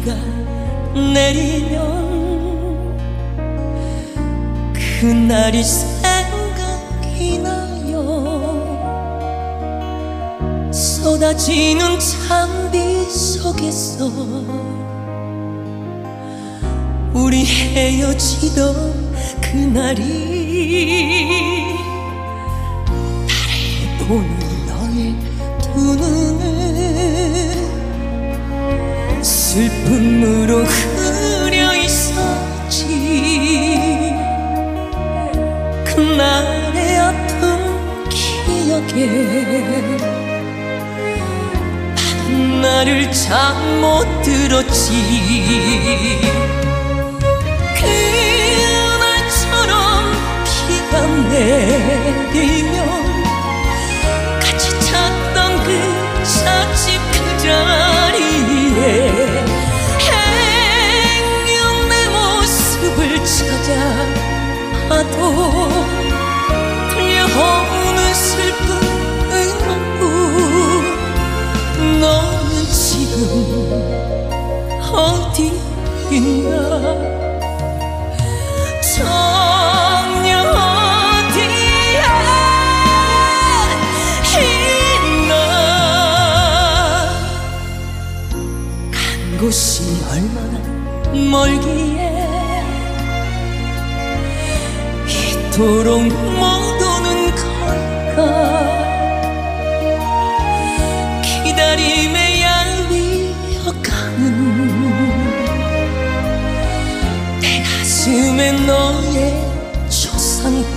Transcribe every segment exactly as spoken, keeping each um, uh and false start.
비가 내리면 그날이 생각이 나요. 쏟아지는 찬비 속에서 우리 헤어지던 그날이 달에 보는 너의 두 눈을 슬픔으로 흐려 있었지. 그날의 아픈 기억에 나는 나를 잠 못 들었지. 그날처럼 비가 내리면 같이 찾던 그 찻집 그 자리에 행여 내 모습을 찾아봐도 들려오는 슬픈 음악뿐. 너는 지금 어디 있나? 정녕 어디에 있나? 간 곳이 얼마나 멀기에 이토록 못 오는 걸까? 기다림에 야위어가는 내 가슴에 너의 초상뿐.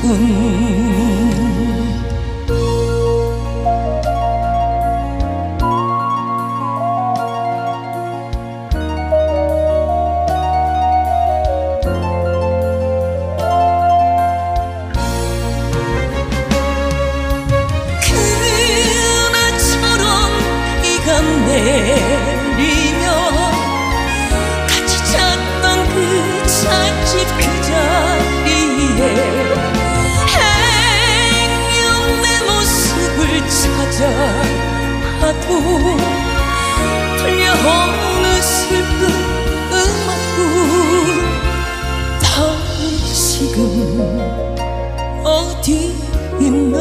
내리며 같이 찾던 그 찻집 그 자리에 행여 내 모습을 찾아봐도 들려오는 슬픈 음악뿐. 너는 지금 어디 있나?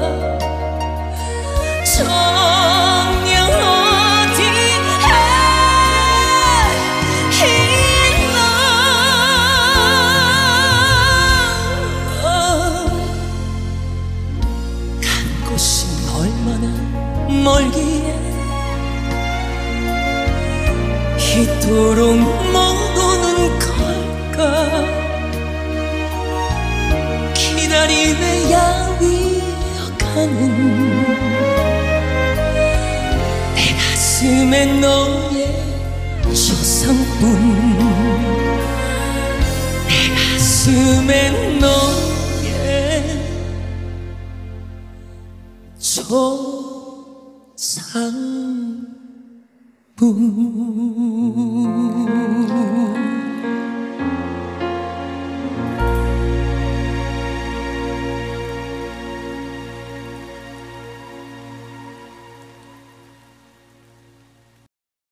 정녕 멀기에 이토록 못 오는 걸까? 기다림에 야위어가는 내 가슴에 너의 초상뿐. 내 가슴에 너의 초 상뿐.